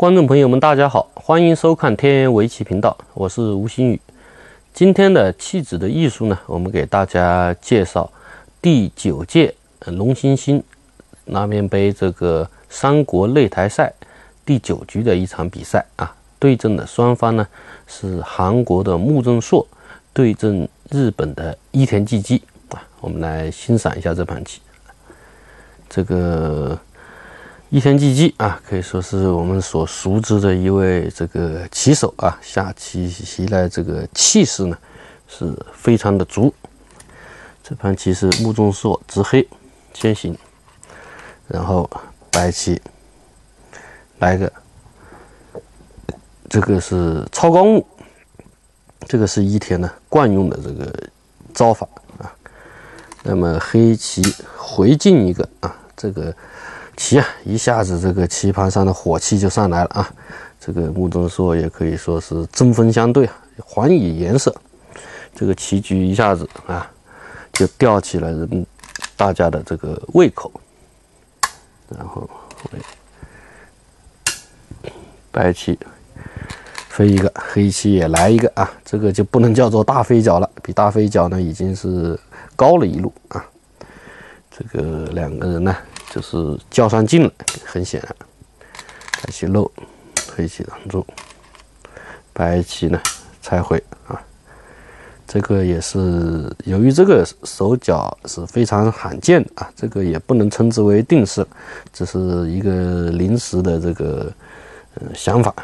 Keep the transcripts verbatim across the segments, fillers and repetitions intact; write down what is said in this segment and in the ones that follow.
观众朋友们，大家好，欢迎收看天元围棋频道，我是吴新宇。今天的棋子的艺术呢，我们给大家介绍第九届龙星星拉面杯这个三国擂台赛第九局的一场比赛啊。对阵的双方呢是韩国的木正硕对阵日本的伊田纪基啊。我们来欣赏一下这盘棋。这个伊田纪基啊，可以说是我们所熟知的一位这个棋手啊，下棋袭来这个气势呢是非常的足。这盘棋是木正硕执黑先行，然后白棋来个这个是超高目，这个是伊田呢惯用的这个招法啊。那么黑棋回进一个啊，这个棋啊，一下子这个棋盘上的火气就上来了啊！这个木正硕也可以说是针锋相对啊，还以颜色。这个棋局一下子啊，就吊起了人大家的这个胃口。然后白棋飞一个，黑棋也来一个啊，这个就不能叫做大飞脚了，比大飞脚呢已经是高了一路啊。这个两个人呢就是较上劲了，很显然，白棋漏，黑棋挡住，白棋呢拆回啊。这个也是由于这个手脚是非常罕见的啊，这个也不能称之为定式，只是一个临时的这个呃想法。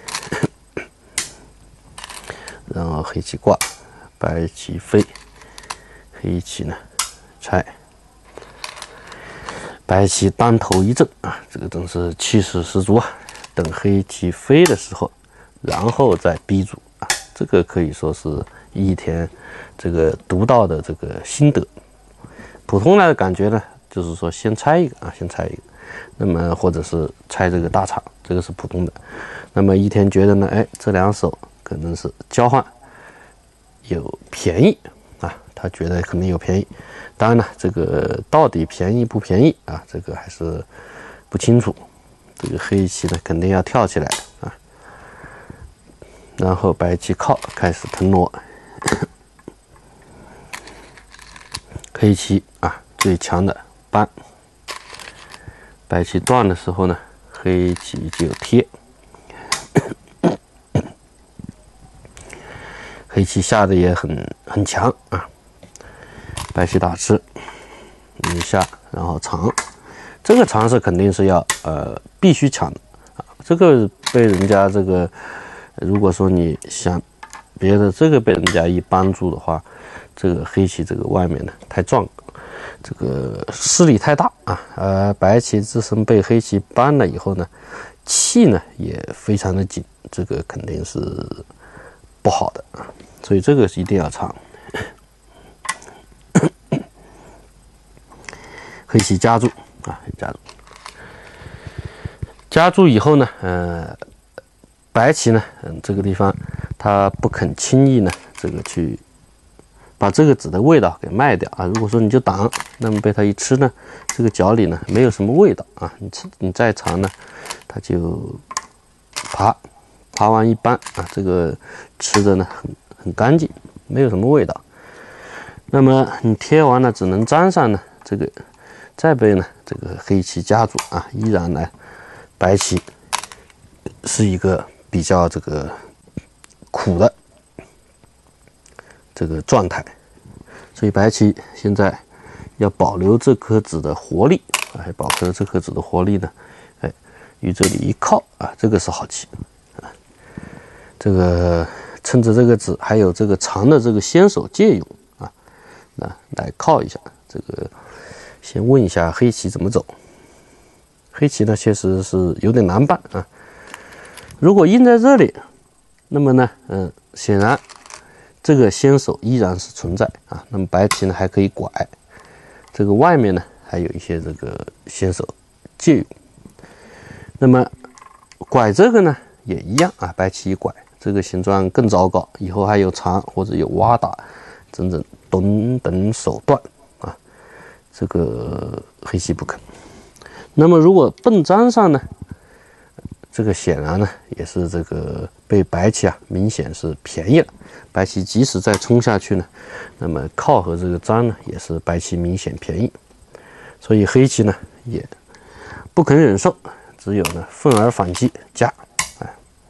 然后黑棋挂，白棋飞，黑棋呢拆。白棋单头一阵啊，这个真是气势十足啊！等黑棋飞的时候，然后再逼住啊，这个可以说是伊田这个独到的这个心得。普通的感觉呢，就是说先拆一个啊，先拆一个，那么或者是拆这个大场，这个是普通的。那么伊田觉得呢，哎，这两手可能是交换有便宜啊，他觉得可能有便宜。当然了，这个到底便宜不便宜啊，这个还是不清楚。这个黑棋呢，肯定要跳起来啊，然后白棋靠，开始腾挪。黑棋啊，最强的搬。白棋断的时候呢，黑棋就贴。黑棋下的也很很强啊。白棋打吃一下，然后长，这个长是肯定是要呃必须抢的啊。这个被人家这个，如果说你想别的，这个被人家一帮住的话，这个黑棋这个外面呢太壮，这个势力太大啊。呃，白棋自身被黑棋扳了以后呢，气呢也非常的紧，这个肯定是不好的啊。所以这个是一定要长。黑棋夹住啊，夹住，夹住以后呢，呃，白棋呢，嗯，这个地方他不肯轻易呢，这个去把这个子的味道给卖掉啊。如果说你就挡，那么被他一吃呢，这个角里呢没有什么味道啊。你吃你再长呢，他就爬，爬完一般啊，这个吃的呢很很干净，没有什么味道。那么你贴完了，只能粘上呢，这个。再被呢这个黑棋夹住啊，依然呢白棋是一个比较这个苦的这个状态，所以白棋现在要保留这颗子的活力啊，还保留这颗子的活力呢，哎，与这里一靠啊，这个是好棋啊，这个趁着这个子还有这个长的这个先手借用啊，那来靠一下这个。先问一下黑棋怎么走。黑棋呢，确实是有点难办啊。如果印在这里，那么呢，嗯，显然这个先手依然是存在啊。那么白棋呢还可以拐，这个外面呢还有一些这个先手借用。那么拐这个呢也一样啊，白棋一拐，这个形状更糟糕，以后还有长或者有挖打，整整等等手段。这个黑棋不肯。那么如果笨粘上呢， 这个显然呢也是这个被白棋啊明显是便宜了。白棋即使再冲下去呢，那么靠和这个粘呢也是白棋明显便宜，所以黑棋呢也不肯忍受，只有呢愤而反击加，哎，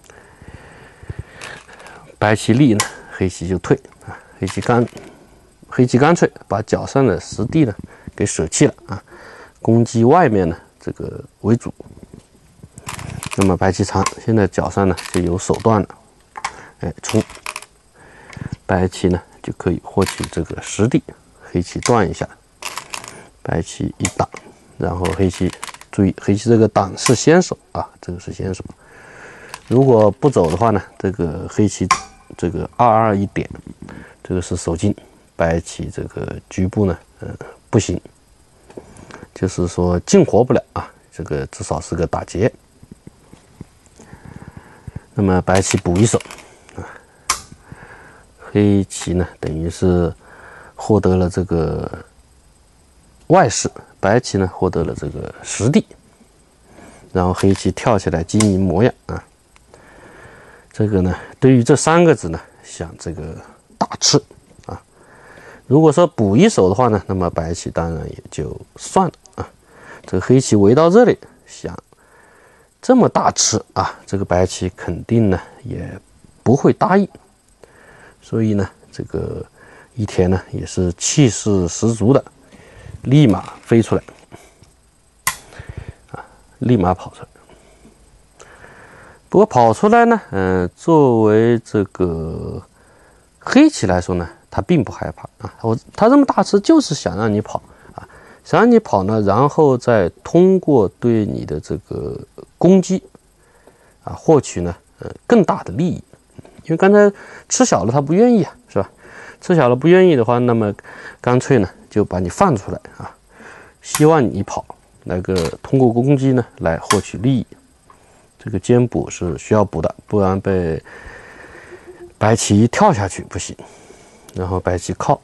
白棋立呢，黑棋就退啊，黑棋干，黑棋干脆把脚上的实地呢给舍弃了啊，攻击外面呢这个为主。那么白棋长，现在脚上呢就有手段了，哎，冲，白棋呢就可以获取这个实地，黑棋断一下，白棋一挡，然后黑棋注意，黑棋这个挡是先手啊，这个是先手。如果不走的话呢，这个黑棋这个二二一点，这个是手进，白棋这个局部呢，呃，不行，就是说进活不了啊，这个至少是个打劫。那么白棋补一手啊，黑棋呢等于是获得了这个外势，白棋呢获得了这个实地，然后黑棋跳起来经营模样啊。这个呢，对于这三个子呢，想这个大吃啊。如果说补一手的话呢，那么白棋当然也就算了啊。这个黑棋围到这里，想这么大吃啊，这个白棋肯定呢也不会答应。所以呢，这个一田呢也是气势十足的，立马飞出来，啊，立马跑出来。不过跑出来呢，嗯、呃，作为这个黑棋来说呢，他并不害怕啊。我他这么大吃就是想让你跑啊，想让你跑呢，然后再通过对你的这个攻击啊，获取呢呃更大的利益。因为刚才吃小了他不愿意啊，是吧？吃小了不愿意的话，那么干脆呢就把你放出来啊，希望你跑，那个通过攻击呢来获取利益。这个尖补是需要补的，不然被白棋一跳下去不行。然后白棋靠，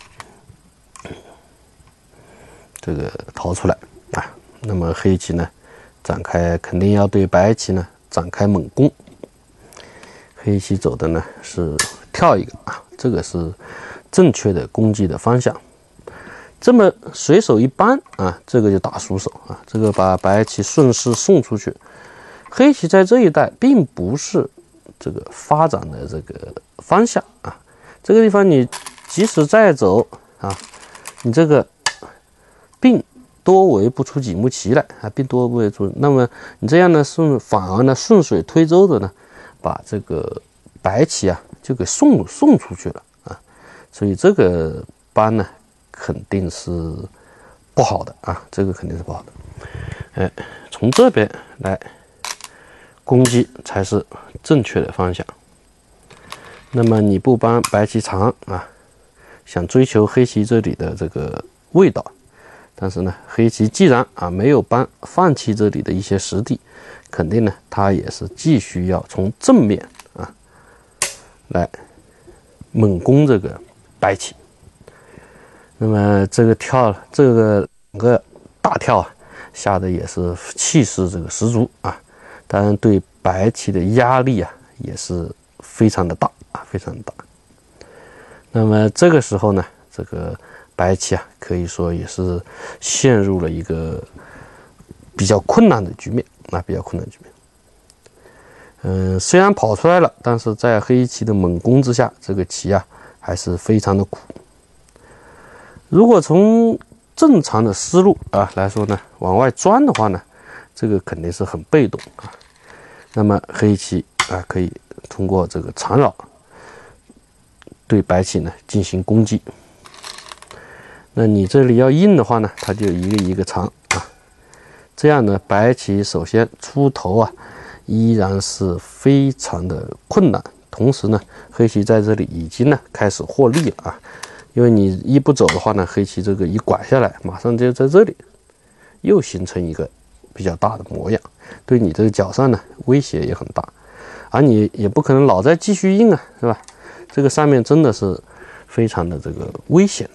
这个逃出来啊。那么黑棋呢，展开肯定要对白棋呢展开猛攻。黑棋走的呢是跳一个啊，这个是正确的攻击的方向。这么随手一扳啊，这个就打熟手啊，这个把白棋顺势送出去。黑棋在这一带并不是这个发展的这个方向啊，这个地方你即使再走啊，你这个并多围不出几目棋来啊，并多围出，那么你这样呢顺反而呢顺水推舟的呢，把这个白棋啊就给送送出去了啊，所以这个扳呢肯定是不好的啊，这个肯定是不好的。哎，从这边来攻击才是正确的方向。那么你不帮白棋长啊，想追求黑棋这里的这个味道，但是呢，黑棋既然啊没有帮放弃这里的一些实地，肯定呢，他也是继续要从正面啊来猛攻这个白棋。那么这个跳，这个两个大跳啊，下的也是气势这个十足啊。当然，对白棋的压力啊也是非常的大啊，非常的大。那么这个时候呢，这个白棋啊，可以说也是陷入了一个比较困难的局面啊，比较困难的局面。嗯，虽然跑出来了，但是在黑棋的猛攻之下，这个棋啊还是非常的苦。如果从正常的思路啊来说呢，往外钻的话呢，这个肯定是很被动啊。那么黑棋啊，可以通过这个缠绕对白棋呢进行攻击。那你这里要硬的话呢，它就一个一个长啊。这样呢，白棋首先出头啊，依然是非常的困难。同时呢，黑棋在这里已经呢开始获利了啊。因为你一不走的话呢，黑棋这个一拐下来，马上就在这里又形成一个比较大的模样，对你这个脚上呢威胁也很大，而你也不可能老在继续硬啊，是吧？这个上面真的是非常的这个危险，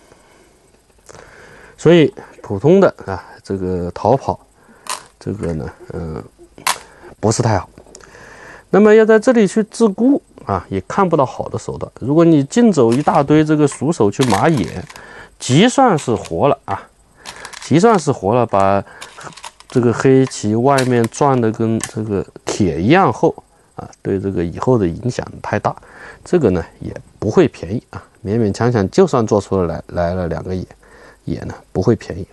所以普通的啊这个逃跑，这个呢，嗯、呃， 不是太好。那么要在这里去自顾啊，也看不到好的手段。如果你净走一大堆这个鼠手去马眼，即算是活了啊，即算是活了，把这个黑棋外面转的跟这个铁一样厚啊，对这个以后的影响太大，这个呢也不会便宜啊，勉勉强强就算做出来来了两个眼，也呢不会便宜。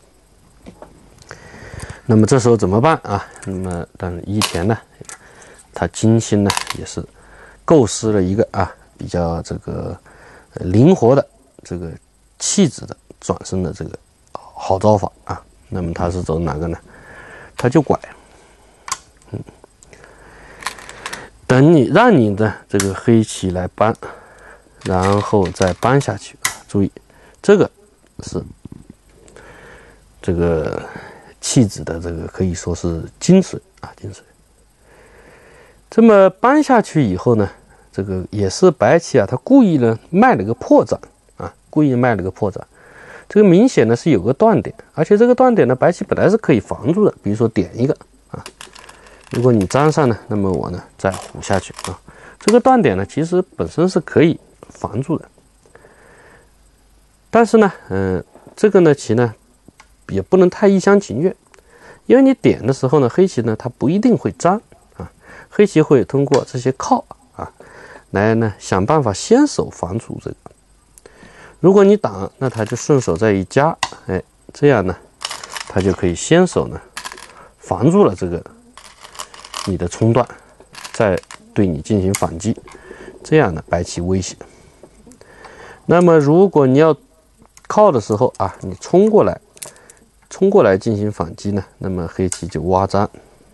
那么这时候怎么办啊？那么但是伊田呢，他精心呢也是构思了一个啊比较这个灵活的这个弃子的转身的这个好招法啊。那么他是走哪个呢？他就拐，嗯，等你让你的这个黑棋来搬，然后再搬下去啊。注意，这个是这个弃子的这个可以说是精髓啊，精髓。这么搬下去以后呢，这个也是白棋啊，他故意呢卖了个破绽啊，故意卖了个破绽。这个明显呢是有个断点，而且这个断点呢，白棋本来是可以防住的，比如说点一个啊，如果你粘上呢，那么我呢再虎下去啊，这个断点呢其实本身是可以防住的。但是呢，嗯、呃，这个呢棋呢也不能太一厢情愿，因为你点的时候呢，黑棋呢它不一定会粘。黑棋会通过这些靠啊，来呢想办法先手防住这个。如果你挡，那他就顺手再一夹，哎，这样呢，他就可以先手呢防住了这个你的冲断，再对你进行反击，这样呢白棋危险。那么如果你要靠的时候啊，你冲过来，冲过来进行反击呢，那么黑棋就挖粘。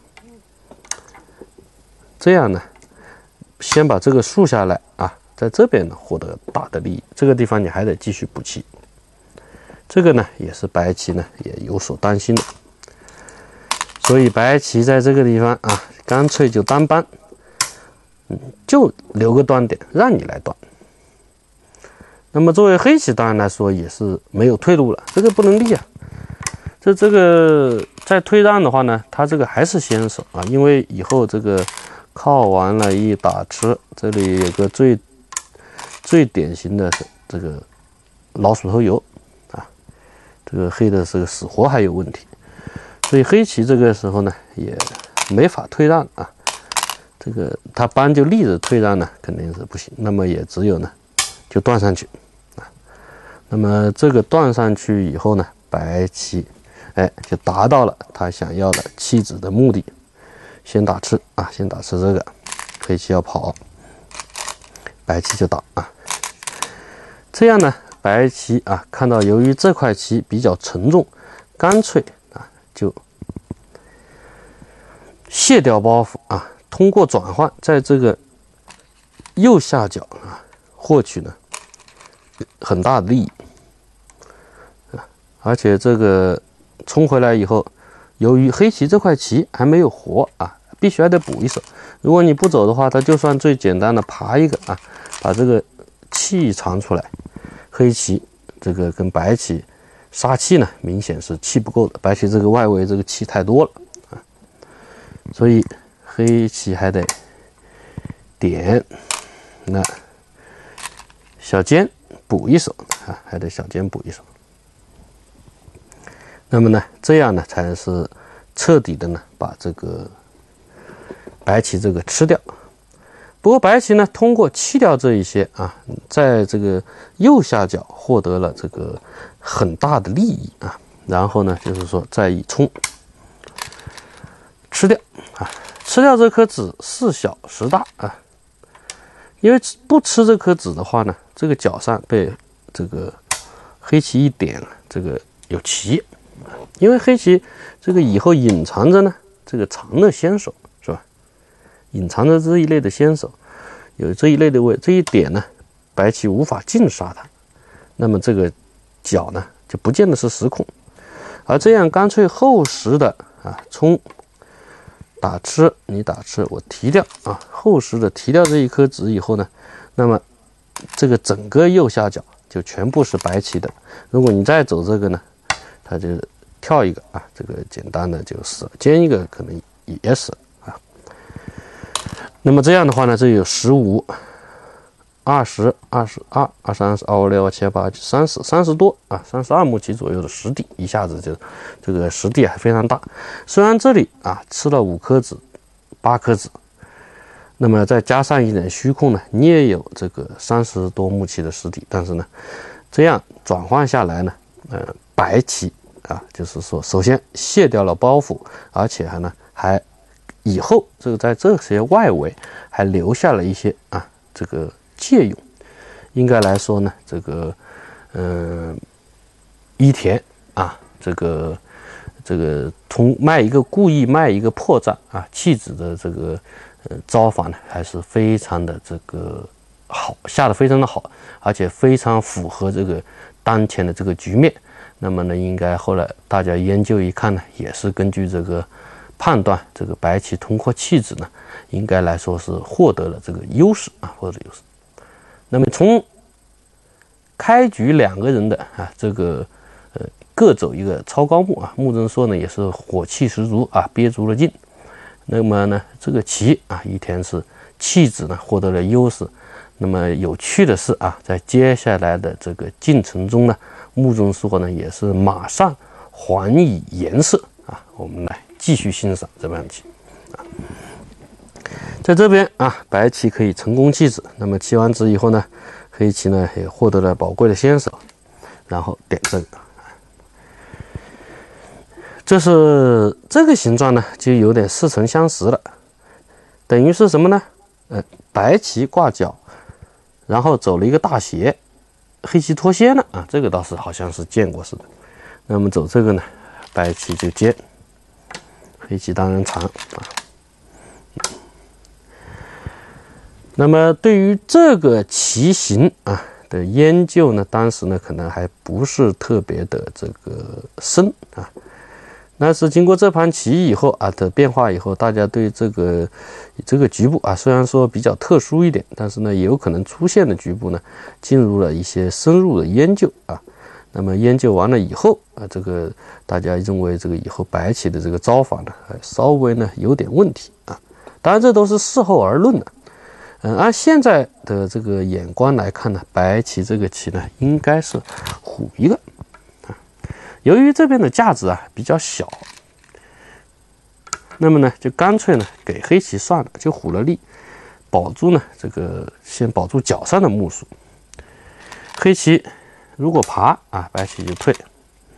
这样呢，先把这个竖下来啊，在这边呢获得大的利益。这个地方你还得继续补棋，这个呢也是白棋呢也有所担心的。所以白棋在这个地方啊，干脆就单搬，嗯，就留个断点让你来断。那么作为黑棋当然来说也是没有退路了，这个不能立啊。这这个再退让的话呢，他这个还是先手啊，因为以后这个。靠完了一打吃，这里有个最最典型的这个老鼠头油啊，这个黑的这个死活还有问题，所以黑棋这个时候呢也没法退让啊，这个他搬就立着退让呢肯定是不行，那么也只有呢就断上去啊，那么这个断上去以后呢，白棋哎就达到了他想要的弃子的目的。先打吃啊，先打吃这个，黑棋要跑，白棋就打啊。这样呢，白棋啊看到由于这块棋比较沉重，干脆啊就卸掉包袱啊，通过转换在这个右下角啊获取呢很大的利益啊，而且这个冲回来以后。由于黑棋这块棋还没有活啊，必须还得补一手。如果你不走的话，它就算最简单的爬一个啊，把这个气藏出来，黑棋这个跟白棋杀气呢，明显是气不够的。白棋这个外围这个气太多了啊，所以黑棋还得点，那小尖补一手啊，还得小尖补一手。那么呢，这样呢才是彻底的呢把这个白棋这个吃掉。不过白棋呢通过弃掉这一些啊，在这个右下角获得了这个很大的利益啊，然后呢就是说再以冲吃掉啊，吃掉这颗子是小是大啊，因为不吃这颗子的话呢，这个角上被这个黑棋一点，这个有棋。因为黑棋这个以后隐藏着呢，这个长的先手是吧？隐藏着这一类的先手，有这一类的位，这一点呢，白棋无法尽杀它，那么这个角呢就不见得是实空，而这样干脆厚实的啊冲打吃，你打吃我提掉啊，厚实的提掉这一颗子以后呢，那么这个整个右下角就全部是白棋的。如果你再走这个呢，它就跳一个啊，这个简单的就死了，尖一个可能也死啊。 那么这样的话呢，这有十五、二十、二十二、二十二、二六、七八、三十、三十多啊，三十二目棋左右的实地，一下子就这个实地还非常大。虽然这里啊吃了五颗子、八颗子，那么再加上一点虚空呢，你也有这个三十多目棋的实地，但是呢，这样转换下来呢，呃，白棋啊，就是说首先卸掉了包袱，而且还呢还以后这个在这些外围还留下了一些啊这个借用。应该来说呢，这个嗯、呃，伊田啊，这个这个从卖一个故意卖一个破绽啊弃子的这个呃招法呢，还是非常的这个好，下的非常的好，而且非常符合这个当前的这个局面。那么呢，应该后来大家研究一看呢，也是根据这个判断，这个白棋通过弃子呢，应该来说是获得了这个优势啊，获得优势。那么从开局两个人的啊这个呃各走一个超高目啊，木真说呢也是火气十足啊，憋足了劲。那么呢，这个棋啊，一田是弃子呢获得了优势。那么有趣的是啊，在接下来的这个进程中呢，木真说呢也是马上还以颜色啊。我们来继续欣赏这盘棋啊。在这边啊，白棋可以成功弃子。那么弃完子以后呢，黑棋呢也获得了宝贵的先手，然后点这个。这是这个形状呢，就有点似曾相识了，等于是什么呢？呃，白棋挂角，然后走了一个大斜，黑棋脱先了啊，这个倒是好像是见过似的。那么走这个呢，白棋就尖，黑棋当然长啊。那么对于这个棋形啊的研究呢，当时呢可能还不是特别的这个深啊。但是经过这盘棋以后啊的变化以后，大家对这个这个局部啊，虽然说比较特殊一点，但是呢也有可能出现的局部呢，进入了一些深入的研究啊。那么研究完了以后啊，这个大家认为这个以后白棋的这个招法呢，稍微呢有点问题啊。当然这都是事后而论的。嗯，按现在的这个眼光来看呢，白棋这个棋呢应该是虎一个。由于这边的架子啊比较小，那么呢就干脆呢给黑棋算了，就虎了力，保住呢这个先保住角上的目数。黑棋如果爬啊，白棋就退。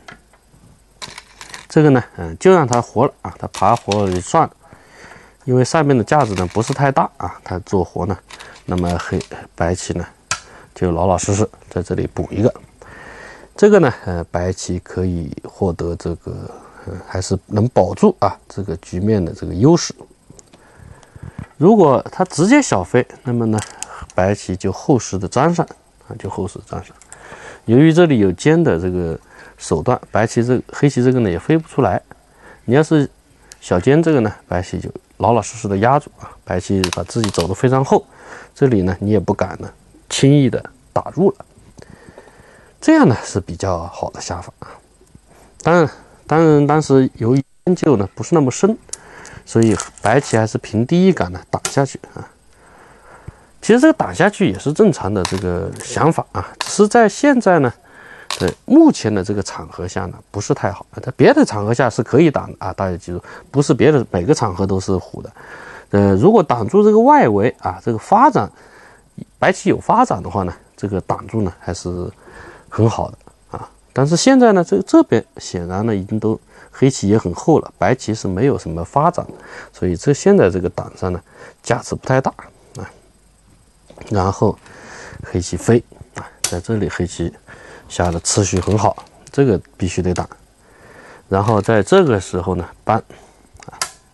这个呢，嗯，就让它活了啊，它爬活了就算了，因为上面的架子呢不是太大啊，它做活呢，那么黑白棋呢就老老实实在这里补一个。这个呢，呃，白棋可以获得这个，呃，还是能保住啊这个局面的这个优势。如果它直接小飞，那么呢，白棋就后势的粘上啊，就后势粘上。由于这里有尖的这个手段，白棋这个黑棋这个呢也飞不出来。你要是小尖这个呢，白棋就老老实实的压住啊，白棋把自己走得非常厚，这里呢你也不敢呢轻易的打入了。这样呢是比较好的下法啊。当然，当然当时由于研究呢不是那么深，所以白棋还是凭第一感呢打下去啊。其实这个打下去也是正常的这个想法啊，只是在现在呢，对目前的这个场合下呢不是太好。在别的场合下是可以挡的啊，大家记住，不是别的每个场合都是虎的。呃，如果挡住这个外围啊，这个发展，白棋有发展的话呢，这个挡住呢还是很好的啊。但是现在呢，这这边显然呢已经都黑棋也很厚了，白棋是没有什么发展的，所以这现在这个挡上呢价值不太大啊。然后黑棋飞啊，在这里黑棋下的次序很好，这个必须得打。然后在这个时候呢搬啊，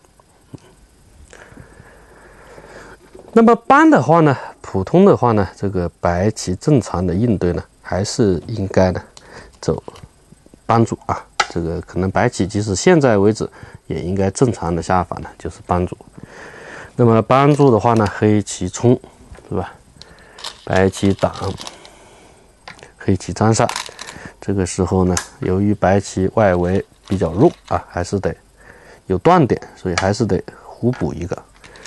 那么搬的话呢，普通的话呢，这个白棋正常的应对呢，还是应该呢走帮助啊。这个可能白棋即使现在为止也应该正常的下法呢，就是帮助。那么帮助的话呢，黑棋冲是吧？白棋挡，黑棋粘上。这个时候呢，由于白棋外围比较弱啊，还是得有断点，所以还是得互补一个。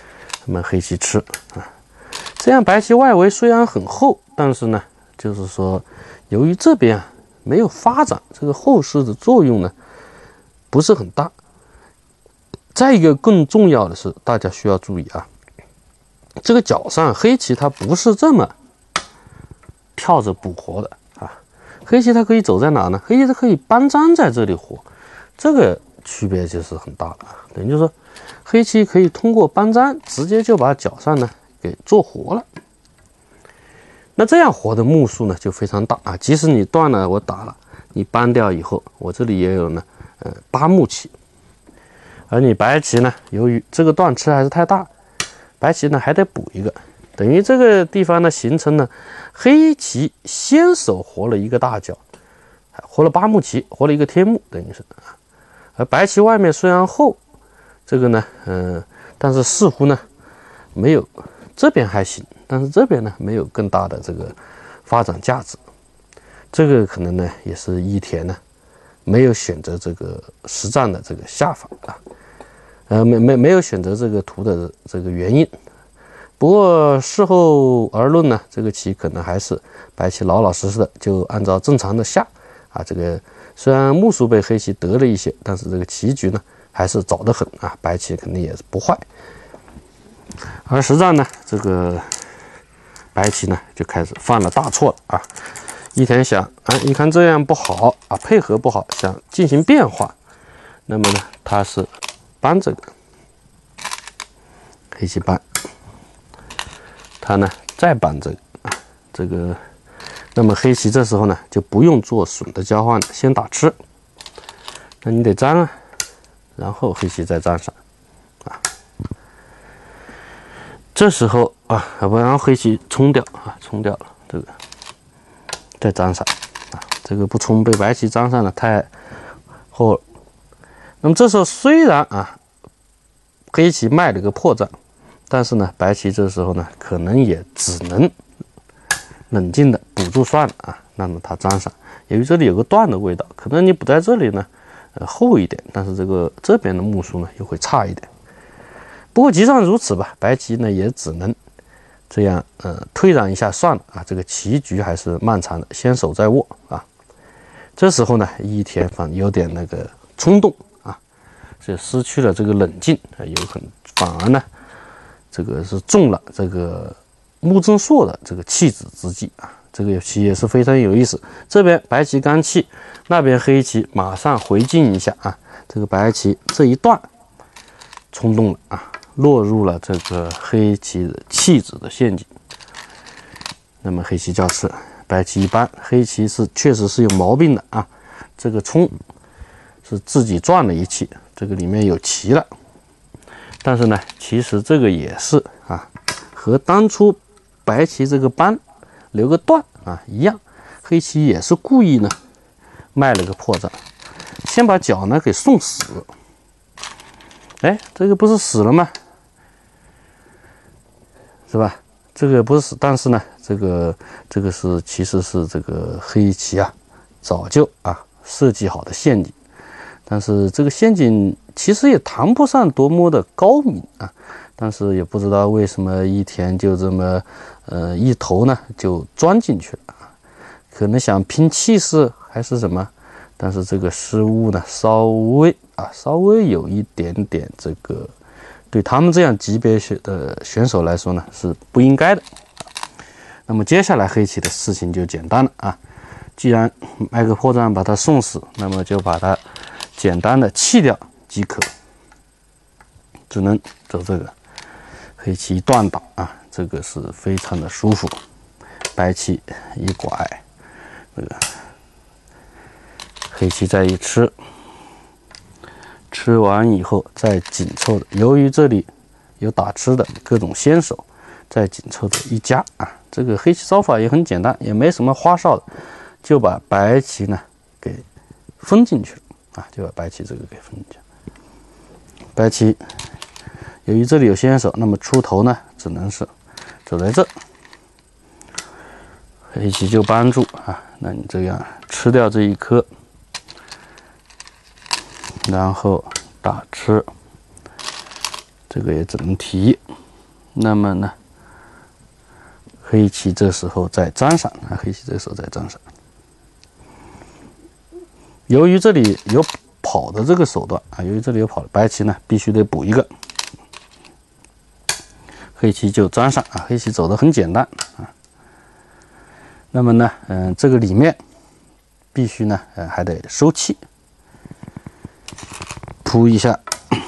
那么黑棋吃啊，这样白棋外围虽然很厚，但是呢，就是说由于这边啊没有发展，这个后势的作用呢不是很大。再一个更重要的是，大家需要注意啊，这个角上黑棋它不是这么跳着补活的啊，黑棋它可以走在哪呢？黑棋它可以搬粘在这里活，这个区别就是很大了啊。等于就是说，黑棋可以通过搬粘直接就把角上呢给做活了。那这样活的目数呢就非常大啊，即使你断了我打了，你搬掉以后，我这里也有呢，呃八目棋。而你白棋呢，由于这个断吃还是太大，白棋呢还得补一个，等于这个地方呢形成了黑棋先手活了一个大角，活了八目棋，活了一个天目，等于是啊。而白棋外面虽然厚，这个呢，嗯、呃，但是似乎呢没有这边还行，但是这边呢没有更大的这个发展价值，这个可能呢也是伊田呢没有选择这个实战的这个下法啊。呃，没没没有选择这个图的这个原因，不过事后而论呢，这个棋可能还是白棋老老实实的就按照正常的下啊。这个虽然目数被黑棋得了一些，但是这个棋局呢还是早得很啊，白棋肯定也是不坏。而实战呢，这个白棋呢就开始犯了大错了啊。伊田想啊，一看这样不好啊，配合不好，想进行变化，那么呢，他是搬这个黑棋搬，他呢再搬这个啊，这个，那么黑棋这时候呢就不用做损的交换了，先打吃，那你得粘啊，然后黑棋再粘上啊，这时候啊，不然黑棋冲掉啊，冲掉了这个，再粘上啊，这个不冲被白棋粘上了太厚了。那么这时候虽然啊，黑棋卖了个破绽，但是呢，白棋这时候呢，可能也只能冷静的补住算了啊。那么它粘上，由于这里有个断的味道，可能你补在这里呢，呃，厚一点，但是这个这边的目数呢又会差一点。不过即算如此吧，白棋呢也只能这样呃退让一下算了啊。这个棋局还是漫长的，先手再握啊。这时候呢，伊田反有点那个冲动。就失去了这个冷静，有很反而呢，这个是中了这个木正硕的这个弃子之计啊。这个棋也是非常有意思。这边白棋刚弃，那边黑棋马上回敬一下啊。这个白棋这一段冲动了啊，落入了这个黑棋的弃子的陷阱。那么黑棋叫吃，白棋一搬，黑棋是确实是有毛病的啊。这个冲是自己赚了一气。这个里面有棋了，但是呢，其实这个也是啊，和当初白棋这个搬留个断啊一样，黑棋也是故意呢卖了个破绽，先把角呢给送死。哎，这个不是死了吗？是吧？这个不是死，但是呢，这个这个是其实是这个黑棋啊早就啊设计好的陷阱。但是这个陷阱其实也谈不上多么的高明啊，但是也不知道为什么伊田就这么呃一头呢就钻进去了啊，可能想拼气势还是什么，但是这个失误呢稍微啊稍微有一点点这个对他们这样级别的选手来说呢是不应该的。那么接下来黑棋的事情就简单了啊，既然卖个破绽把它送死，那么就把它简单的弃掉即可，只能走这个黑棋断打啊，这个是非常的舒服。白棋一拐，这个黑棋再一吃，吃完以后再紧凑的，由于这里有打吃的各种先手，再紧凑的一夹啊，这个黑棋招法也很简单，也没什么花哨的，就把白棋呢给封进去了。啊，就把白棋这个给分进去。白棋由于这里有先手，那么出头呢，只能是走在这，黑棋就帮助啊。那你这样吃掉这一颗，然后打吃，这个也只能提。 那么呢，黑棋这时候在粘上啊，黑棋这时候在粘上。由于这里有跑的这个手段啊，由于这里有跑的，白棋呢必须得补一个，黑棋就粘上啊，黑棋走得很简单啊。那么呢，嗯，这个里面必须呢，呃，还得收气，扑一下，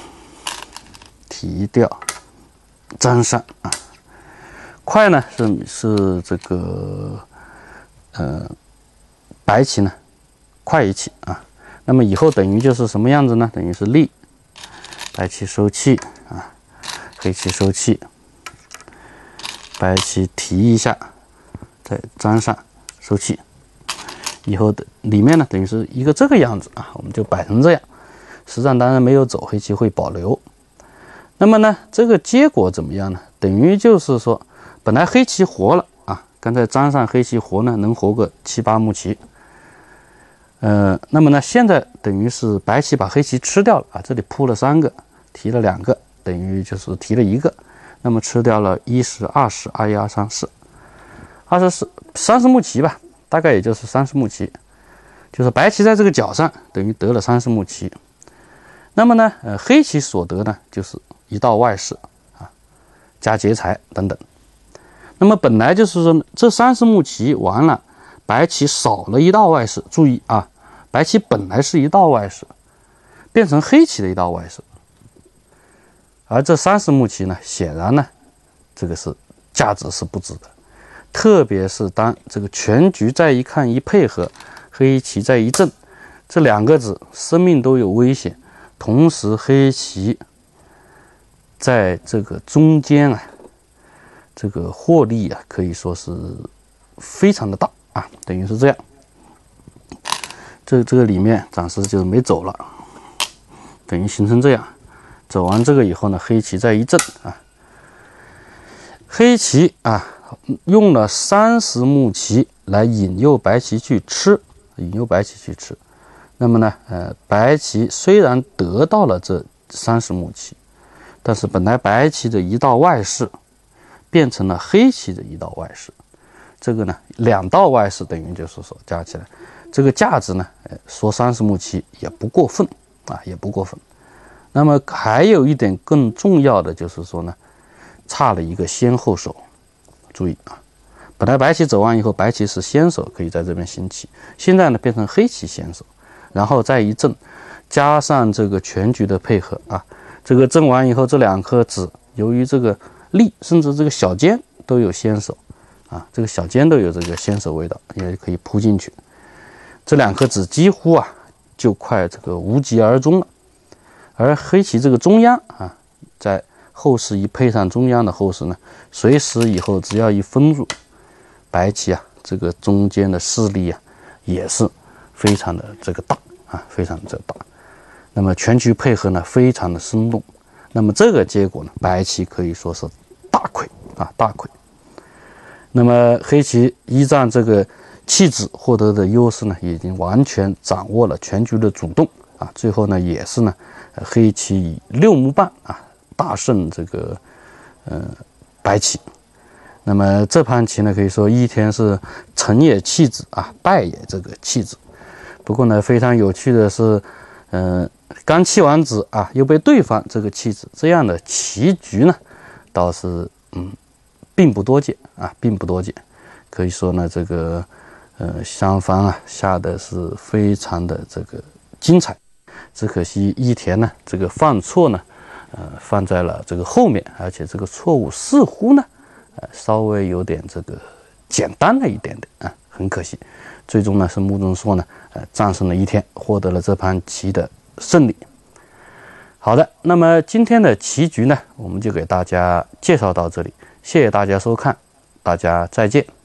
提掉，粘上啊。快呢是是这个呃白棋呢快一气啊。那么以后等于就是什么样子呢？等于是立，白棋收气啊，黑棋收气，白棋提一下，再粘上收气。以后的里面呢，等于是一个这个样子啊，我们就摆成这样。实战当然没有走，黑棋会保留。那么呢，这个结果怎么样呢？等于就是说，本来黑棋活了啊，刚才粘上黑棋活呢，能活个七八目棋。呃，那么呢，现在等于是白棋把黑棋吃掉了啊，这里扑了三个，提了两个，等于就是提了一个，那么吃掉了一十、二十、二一、二三四，二十四三十目棋吧。大概也就是三十目棋，就是白棋在这个角上等于得了三十目棋。那么呢，呃，黑棋所得呢就是一道外势啊，加劫财等等。那么本来就是说这三十目棋完了，白棋少了一道外势。注意啊，白棋本来是一道外势，变成黑棋的一道外势。而这三十目棋呢，显然呢，这个是价值是不值的。特别是当这个全局再一看一配合，黑棋再一震，这两个子生命都有危险。同时黑棋在这个中间啊，这个获利啊，可以说是非常的大啊，等于是这样。这这个里面暂时就没走了，等于形成这样。走完这个以后呢，黑棋再一震啊，黑棋啊。用了三十目棋来引诱白棋去吃，引诱白棋去吃。那么呢，呃，白棋虽然得到了这三十目棋，但是本来白棋的一道外势变成了黑棋的一道外势。这个呢，两道外势等于就是说加起来，这个价值呢，呃，说三十目棋也不过分啊，也不过分。那么还有一点更重要的就是说呢，差了一个先后手。注意啊，本来白棋走完以后，白棋是先手，可以在这边行棋。现在呢，变成黑棋先手，然后再一震，加上这个全局的配合啊，这个震完以后，这两颗子由于这个力，甚至这个小尖都有先手啊，这个小尖都有这个先手味道，也可以扑进去。这两颗子几乎啊，就快这个无疾而终了。而黑棋这个中央啊，在后势一配上中央的后势呢，随时以后只要一封住白棋啊，这个中间的势力啊，也是非常的这个大啊，非常的这个大。那么全局配合呢，非常的生动。那么这个结果呢，白棋可以说是大亏啊，大亏。那么黑棋依仗这个气质获得的优势呢，已经完全掌握了全局的主动啊。最后呢，也是呢，黑棋以六目半啊。大胜这个呃白棋。那么这盘棋呢，可以说一天是成也弃子啊，败也这个弃子。不过呢，非常有趣的是，嗯、呃，刚弃完子啊，又被对方这个弃子，这样的棋局呢，倒是嗯并不多见啊，并不多见。可以说呢，这个呃双方啊下的是非常的这个精彩。只可惜一田呢，这个犯错呢。呃，放在了这个后面，而且这个错误似乎呢，呃，稍微有点这个简单了一点点啊，很可惜。最终呢，是穆宗硕呢，呃，战胜了一天，获得了这盘棋的胜利。好的，那么今天的棋局呢，我们就给大家介绍到这里，谢谢大家收看，大家再见。